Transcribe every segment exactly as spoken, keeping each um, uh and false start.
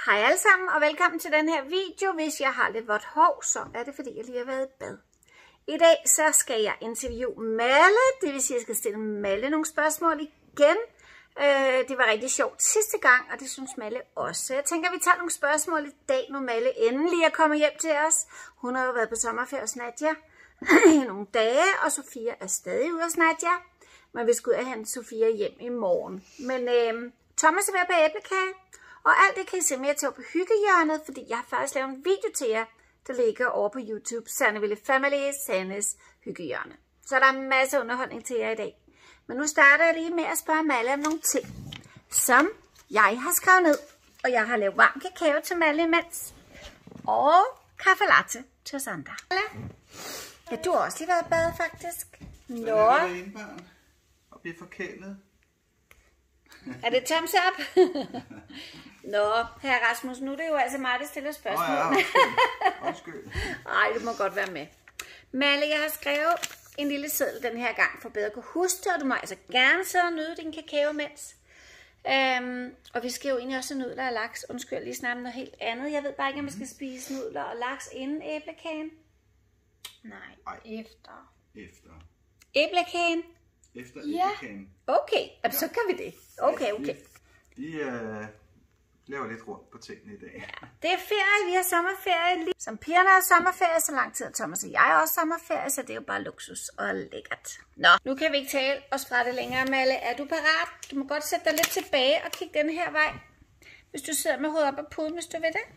Hej alle sammen og velkommen til den her video. Hvis jeg har lidt vådt hår, så er det fordi jeg lige har været i bad. I dag så skal jeg interviewe Malle, det vil sige at jeg skal stille Malle nogle spørgsmål igen. Øh, det var rigtig sjovt sidste gang, og det synes Malle også. Så jeg tænker at vi tager nogle spørgsmål i dag, når Malle endelig er kommet hjem til os. Hun har jo været på sommerferie hos Nadia i nogle dage, og Sofia er stadig ude hos Nadia. Men vi skal ud og hente Sofia hjem i morgen. Men øh, Thomas er ved på æblekage. Og alt det kan I se mere til på hyggehjørnet, fordi jeg har faktisk lavet en video til jer, der ligger over på YouTube. Sanneville Family, Sannes hyggehjørne. Så der er en masse underholdning til jer i dag. Men nu starter jeg lige med at spørge Malle om nogle ting, som jeg har skrevet ned. Og jeg har lavet varm kakao til Malle imens. Og kaffe latte til os andre. Ja, du har også lige været i bad faktisk. Nå. Er det ene barn? Og bliver forkælet. Er det thumbs up? Nå, herre Rasmus, nu er det jo altså mig, der stiller spørgsmål. Åh oh, ja, undskyld. Ej, du må godt være med. Malle, jeg har skrevet en lille seddel den her gang, for bedre at kunne huske det, og du må altså gerne sidde og nyde din kakao mens. Øhm, og vi skal jo egentlig også have nudler og laks. Undskyld, jeg lige snakke noget helt andet. Jeg ved bare ikke, om vi skal spise nudler og laks inden æblekagen. Nej, Ej. efter. Efter. Æblekagen? Efter Ja. æblekagen. Okay, ja. Så kan vi det. Okay, okay. Vi, vi uh, laver lidt rundt på tingene i dag. Ja, det er ferie, vi har sommerferie. Som pigerne har sommerferie, så lang tid Thomas og jeg har også sommerferie, så det er jo bare luksus og lækkert. Nå, nu kan vi ikke tale os fra det længere, Malle. Er du parat? Du må godt sætte dig lidt tilbage og kigge den her vej, hvis du sidder med hovedet op og puden, hvis du vil det.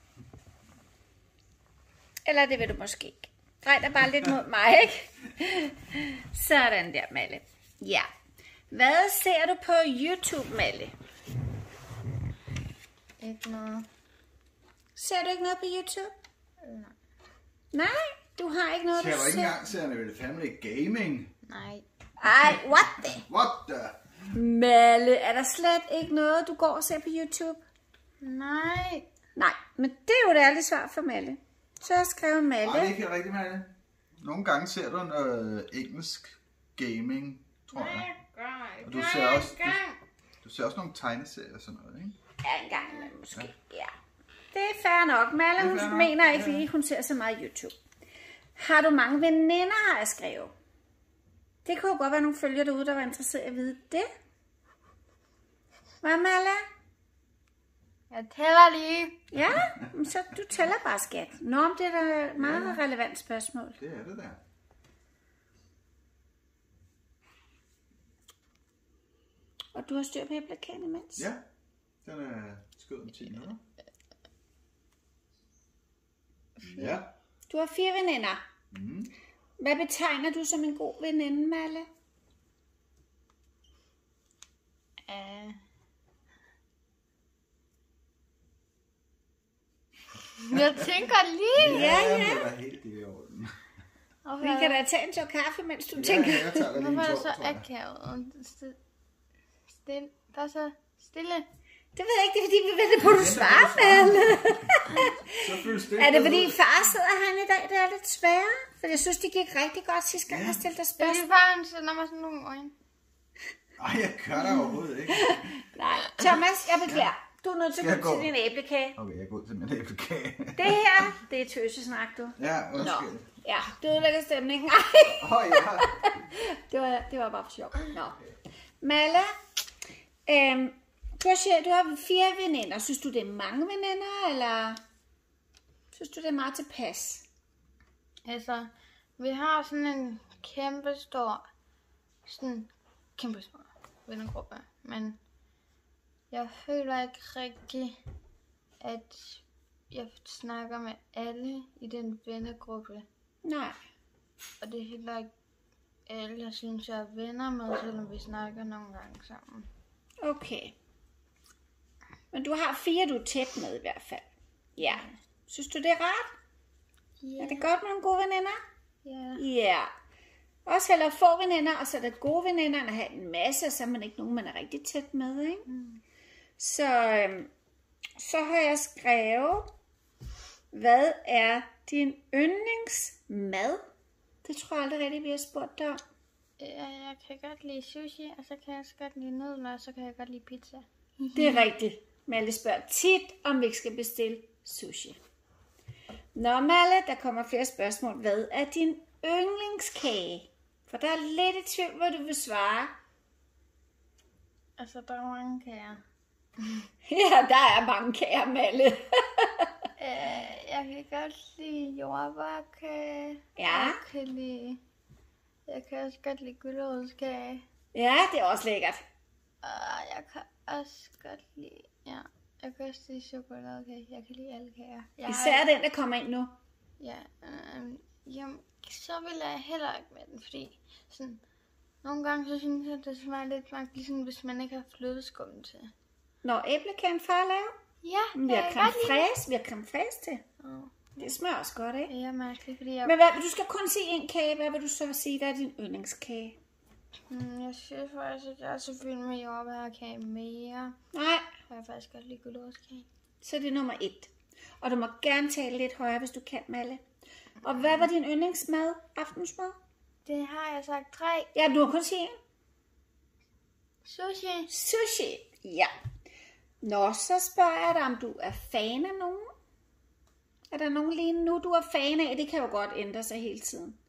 Eller det vil du måske ikke. Drej dig bare lidt mod mig, ikke? Sådan der, Malle. Ja. Hvad ser du på YouTube, Malle? Ikke noget. Ser du ikke noget på YouTube? Nej. Nej, du har ikke noget, Så jeg du var ikke ser. engang Sanneville Family Gaming. Nej. Ej, what the? What the? Malle, er der slet ikke noget, du går og ser på YouTube? Nej. Nej, men det er jo et ærligt svar for Malle. Så jeg skrev Malle. Nej, det er ikke helt rigtigt, Malle. Nogle gange ser du noget engelsk gaming, tror jeg. Og du ser også, du, du ser også nogle tegneserier og sådan noget, ikke? Ja, en gang imellem måske. Ja. Det er fair nok. Malle, hun nok. mener ikke Ja. lige, hun ser så meget YouTube. Har du mange veninder, har jeg skrevet? Det kunne jo godt være nogle følgere derude, der var interesseret i at vide det. Hvad, Malle? Jeg tæller lige. Ja, så du tæller bare, skat. Nå, det er da et meget ja. relevant spørgsmål. Det er det der. Og du har styr på æblekagen imens? Ja, den er skød om ti minutter. Ja. Du har fire veninder. Mm. Hvad betegner du som en god veninde, Malle? Uh. Jeg tænker lige. Ja, ja. Det er da helt i orden. Og Vi kan da tage en tår kaffe, mens du Ja, tænker. jeg tager da lige en hvorfor er tår, det så tror jeg. akavet? Stille. Der er så stille. Det ved jeg ikke, det er fordi, vi venter på, at du svarer, Malle. Så føles det Er det fordi far sidder herinde i dag, det er lidt sværere? For jeg synes, det gik rigtig godt sidste gang, jeg stillede dig Det er spørgsmål. lige før, han sender mig sådan nogle øjne. Ej, jeg gør det overhovedet ikke. Nej, Thomas, jeg beklager. Du er nødt til Skal at jeg gå gå? til din æblekage. Okay, jeg går ud til min æblekage. Det her, det er tøsesnak, du. Ja, undskyld. Ja, du ødelægger stemningen. Ej, Åh oh, ja. det var, det var bare for sjov. Nå. Malle, øhm, du, har, du har fire veninder. Synes du, det er mange veninder, eller synes du, det er meget tilpas? Altså, vi har sådan en kæmpe stor, sådan kæmpe stor vennegruppe, men jeg føler ikke rigtig, at jeg snakker med alle i den vennegruppe. Nej. Og det er heller ikke alle, jeg synes, jeg er venner med, selvom vi snakker nogle gange sammen. Okay. Men du har fire, du er tæt med i hvert fald. Ja. Synes du, det er rart? Ja. Er det godt med nogle gode veninder? Ja. Ja. Også heller få veninder, og så er der gode veninder, og have en masse, og så er man ikke nogen, man er rigtig tæt med, ikke? Mm. Så, øhm, så har jeg skrevet, hvad er din yndlingsmad? Det tror jeg aldrig rigtig, vi har spurgt dig om. Ja, jeg kan godt lide sushi, og så kan jeg også godt lide nudler, og så kan jeg godt lide pizza. Det er rigtigt. Malle spørger tit, om vi ikke skal bestille sushi. Nå Malle, der kommer flere spørgsmål. Hvad er din yndlingskage? For der er lidt i tvivl, hvad du vil svare. Altså, der er mange kager. Ja, der er mange kager, Malle. øh, jeg kan godt lide jordbærkage. Ja. Jeg kan lide... Jeg kan også godt lide gulerodskage. Ja, det er også lækkert. Og jeg kan også godt lide... Ja, jeg kan også lide chokoladekage. Jeg kan lide alle kager. Jeg Især har... den, der kommer ind nu. Ja, øh, jamen, så vil jeg heller ikke med den, fordi sådan... Nogle gange så synes jeg, at det smager lidt mærkeligt, ligesom hvis man ikke har flødeskum til. Når æblekagen far laver? Ja, Vi har jeg creme kan godt lide fraise, vi har creme fraise til. det. Det smager også godt, ikke? Ja, jeg mærker det, fordi jeg... Men hvad, du skal kun sige en kage, hvad vil du så sige, der er din yndlingskage? Mm, jeg synes faktisk, at jeg er så fyldt med jordbærkage mere. Nej, Og jeg faktisk godt lide gulerodskage. så er det nummer et. Og du må gerne tale lidt højere, hvis du kan, Malle. Og hvad var din yndlingsmad, aftensmad? Det har jeg sagt tre. Ja, du har kun sige en. Sushi. Sushi. Ja. Nå, så spørger jeg dig, om du er fan af nogen? Er der nogen lige nu, du er fan af? Det kan jo godt ændre sig hele tiden.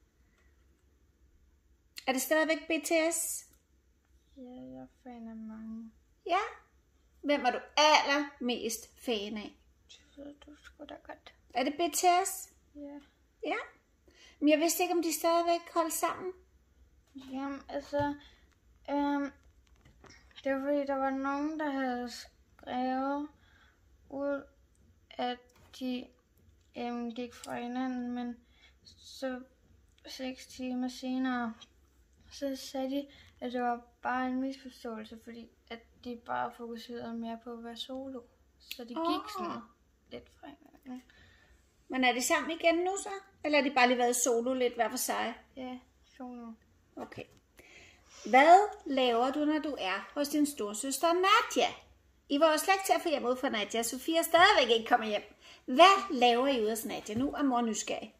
Er det stadigvæk B T S? Ja, jeg er fan af mange. Ja. Hvem er du allermest fan af? Så du skulle da godt. Er det B T S? Ja. Ja. Men jeg vidste ikke, om de stadigvæk holdt sammen. Jamen, altså... Øhm, det var fordi, der var nogen, der havde skrevet ud, at de øhm, gik fra hinanden, men så seks timer senere, så sagde de, at det var bare en misforståelse, fordi at de bare fokuserede mere på at være solo. Så de gik Åh. sådan lidt fra hinanden. Men er de sammen igen nu så? Eller har de bare lige været solo lidt hver for sig? Ja, solo. Okay. Hvad laver du, når du er hos din storsøster Nadia? I var jo slet ikke til at få hjem ud fra Nadia. Sofia er stadigvæk ikke kommet hjem. Hvad laver I ude hos Nadia? Nu er mor nysgerrig.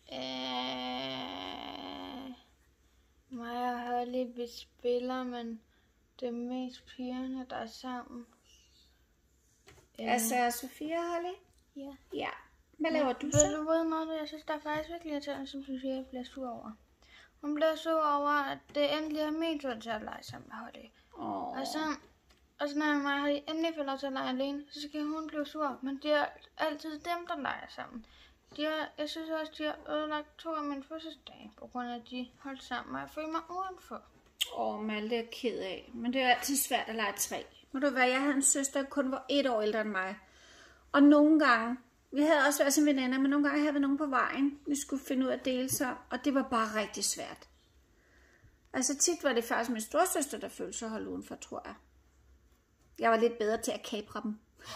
Øh, mig og Holly, vi spiller, men det er mest pigerne, der er sammen. Øh, Altså Sofia og Holly? ja. Ja. Hvad laver du Ved så? du hvad, noget, jeg synes, der er faktisk virkelig irriterende, som Sofia bliver sur over. Hun bliver sur over, at det endelig er min tur til at lege sammen med Holly. Åh. Og så, og så når mig og Holly endelig får lov til at lege alene, så skal hun blive sur. Men det er altid dem, der leger sammen. De har, jeg synes også, de har ødelagt to af mine fødselsdage, på grund af, at de holdt sammen, og jeg føler mig udenfor. Åh, Malte er ked af. Men det er jo altid svært at lege tre. Må du være, jeg havde en søster, der kun var et år ældre end mig. Og nogle gange, vi havde også været som veninder, men nogle gange havde vi nogen på vejen, vi skulle finde ud af at dele sig, og det var bare rigtig svært. Altså tit var det faktisk min storsøster, der følte sig holdt udenfor, tror jeg. Jeg var lidt bedre til at kapre dem.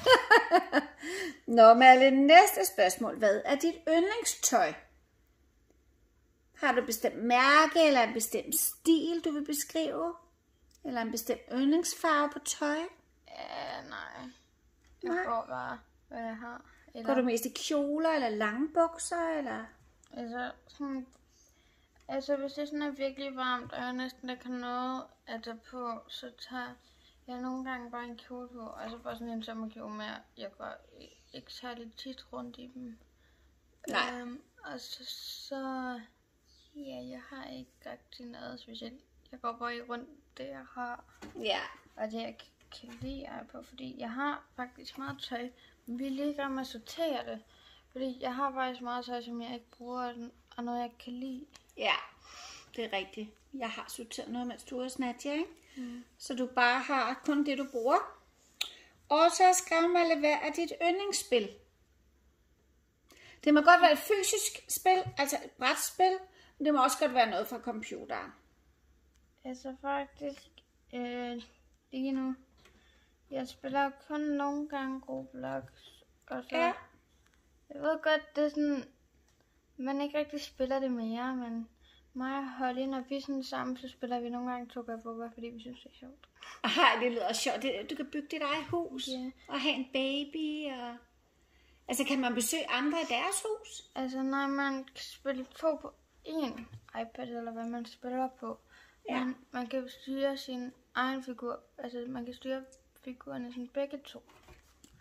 Nå, Malle, næste spørgsmål. Hvad er dit yndlingstøj? Har du et bestemt mærke, eller en bestemt stil, du vil beskrive? Eller en bestemt yndlingsfarve på tøj? Øh, nej. Jeg Nej. går bare, hvad jeg har. Eller, Går du mest i kjoler, eller lange bukser, eller? altså, sådan, altså, hvis det sådan er virkelig varmt, og jeg næsten ikke har noget at tage på, så tager jeg nogle gange bare en kjole på. Altså bare sådan en sommerkjole med, jeg går ikke særlig tit rundt i dem. Nej. Øhm, og så, så, ja, jeg har ikke rigtig noget specielt. Jeg går bare rundt det, jeg har. Ja. Og det, jeg kan lide, er på, fordi jeg har faktisk meget tøj. Men vi er lige i gang med at sortere det. Fordi jeg har faktisk meget tøj, som jeg ikke bruger, og noget, jeg kan lide. Ja, det er rigtigt. Jeg har sorteret noget, mens du er hos Nadia, ikke? Mm. Så du bare har kun det, du bruger. Og så har jeg skrevet mig, hvad er dit yndlingsspil? Det må godt være et fysisk spil, altså et brætspil, men det må også godt være noget fra computeren. Altså faktisk, øh, lige nu, jeg spiller kun nogle gange Roblox. Og så, Ja. jeg ved godt, det er sådan, man ikke rigtig spiller det mere, men mig og Holly, når vi er sådan sammen, så spiller vi nogle gange Toga-Boga, fordi vi synes, det er sjovt. Ej, det lyder sjovt. Det- Du kan bygge dit eget hus, Ja. og have en baby, og... Altså, kan man besøge andre i deres hus? Altså, når man kan spille to på én iPad, eller hvad man spiller på, Ja. men man kan styre sin egen figur, altså man kan styre figurerne sådan begge to.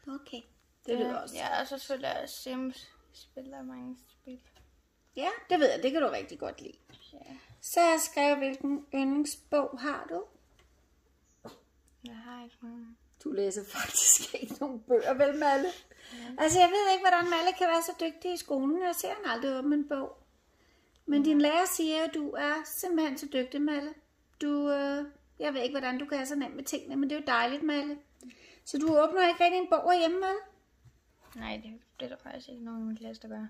Okay, det lyder også. Ja, og så spiller jeg Sims. Spiller mange spil. Ja, det ved jeg. Det kan du rigtig godt lide. Ja. Så har jeg skrevet, hvilken yndlingsbog har du? Jeg har ikke nogen. Du læser faktisk ikke nogen bøger, vel, Malle? Ja. Altså, jeg ved ikke, hvordan Malle kan være så dygtig i skolen. Jeg ser han aldrig åbne en bog. Men ja. Din lærer siger, at du er simpelthen så dygtig, Malle. Du, øh, jeg ved ikke, hvordan du kan have så nemt med tingene, men det er jo dejligt, Malle. Så du åbner ikke rigtig en bog hjemme, Malle? Nej, det, det er der faktisk ikke nogen i min klasse, der gør.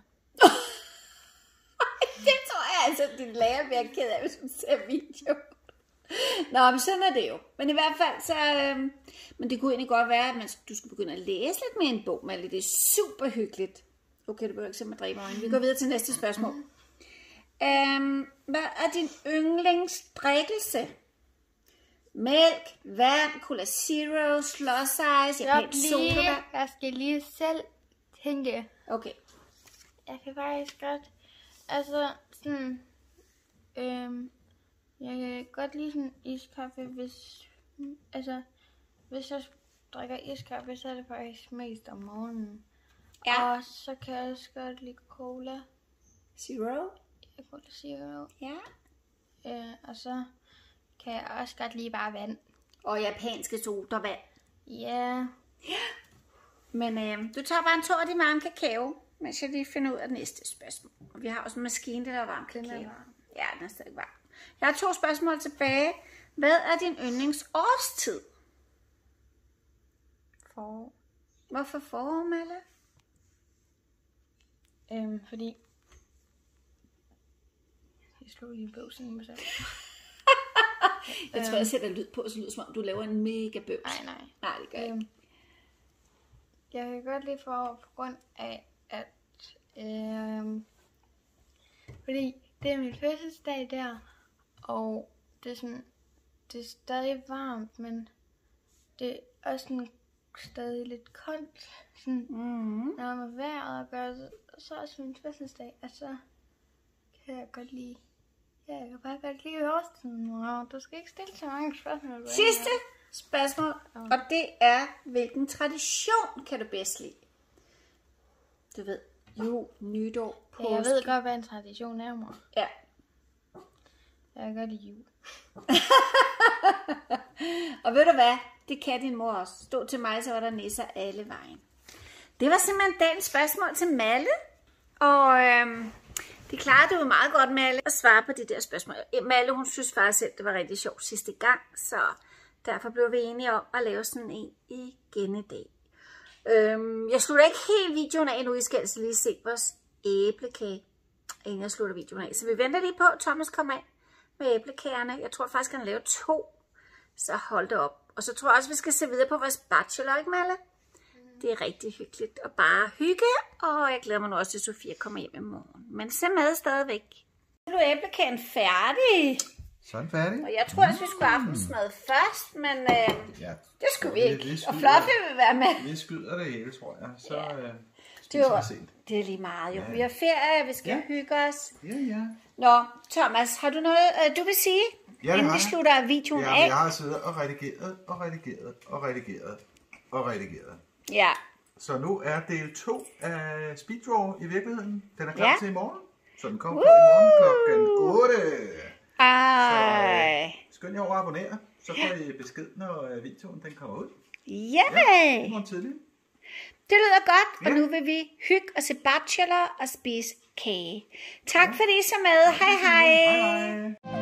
Det tror jeg altså, at din lærer bliver ked af, hvis hun ser video. Nå, men sådan er det jo. Men i hvert fald så... Øh, men det kunne egentlig godt være, at man, du skulle begynde at læse lidt mere en bog, Malle. Det er super hyggeligt. Okay, du behøver ikke se mig dræbe øjnene. Vi går videre til næste spørgsmål. Um, hvad er din yndlingsdrikkelse? Mælk, vand, Cola Zero, Slush Ice, japansk sodavand. Jeg skal lige selv tænke. Okay. Jeg kan faktisk godt... Altså, sådan... Øhm, jeg kan godt lide sådan iskaffe, hvis... Altså, hvis jeg drikker iskaffe, så er det faktisk mest om morgenen. Ja. Og så kan jeg også godt lide Cola. Zero? Ja, Cola Zero. Ja. Øh, og så kan jeg også godt lide bare vand. Og japanske sodavand. Ja. Ja. Men øh, du tager bare en tår af din varme kakao, mens jeg lige finder ud af det næste spørgsmål. Og vi har også en maskine, der er varm kakao. Den er varm. Ja, den er stadig varm. Jeg har to spørgsmål tilbage. Hvad er din yndlingsårstid? Forår. Hvorfor forår, Malle? Øhm, fordi... Jeg slog lige bøvsen i mig selv. Jeg tror, jeg sætter lyd på, så lyder som om du laver en mega bøvs. Nej, nej. Nej, det gør jeg Øhm, ikke. Jeg kan godt lide forår på grund af, at... Øhm, fordi det er min fødselsdag der, og det er sådan... Det er stadig varmt, men det er også sådan stadig lidt koldt. Sådan, Mm-hmm. når man vejret gør det, så er også min fødselsdag, og så kan jeg godt lide... Ja, jeg kan bare godt lide årstiden. Wow, du skal ikke stille så mange spørgsmål. Sidste spørgsmål, og det er, hvilken tradition kan du bedst lide? Du ved, jul, nytår, påske. Ja, jeg ved godt, hvad en tradition er, mor. Ja. Jeg kan godt lide jul. Og ved du hvad? Det kan din mor også. Stå til mig, så var der nisser alle vejen. Det var simpelthen dagens spørgsmål til Malle. Og øhm, det klarede du jo meget godt, Malle, at svare på de der spørgsmål. Malle, hun synes faktisk selv, det var rigtig sjovt sidste gang. Så derfor blev vi enige om at lave sådan en igen i dag. Øhm, jeg slutter ikke helt videoen af nu. I skal altså lige se vores æblekage, inden jeg slutter videoen af. Så vi venter lige på, at Thomas kommer ind med æblekagerne. Jeg tror faktisk, han laver to. Så hold det op. Og så tror jeg også, vi skal se videre på vores bachelor, ikke Malle? Mm. Det er rigtig hyggeligt at bare hygge. Og jeg glæder mig nu også til, at Sofia kommer hjem i morgen. Men se med stadigvæk. Nu er æblekagen færdig. Så er den færdig. Og jeg tror også, vi skulle have aftensmad først. Men øh, Ja. det skulle vi ikke. Vi- vi Og skyder- Fluffy vil være med. Vi skyder det hele, tror jeg. Så Ja. øh, Det spiser er, vi sent. det er lige meget jo. Ja. Vi har ferie, vi skal Ja. hygge os. Ja, ja. Nå, Thomas, har du noget, øh, du vil sige? Ja, det inden har vi jeg. slutter videoen Ja, af? men jeg har siddet og redigeret, og redigeret, og redigeret, og redigeret. Ja. Så nu er del to af Speeddraw i virkeligheden. Den er klar Ja. til i morgen. Så den kommer på i morgen klokken otte. Ej. Skynd jer over at abonnere, så får I besked, når øh, videoen den kommer ud. Ja. I morgen tidlig. Det lyder godt, og Ja. nu vil vi hygge og se bachelor og spise kage. Tak fordi I så med. Hej hej. Hej hej.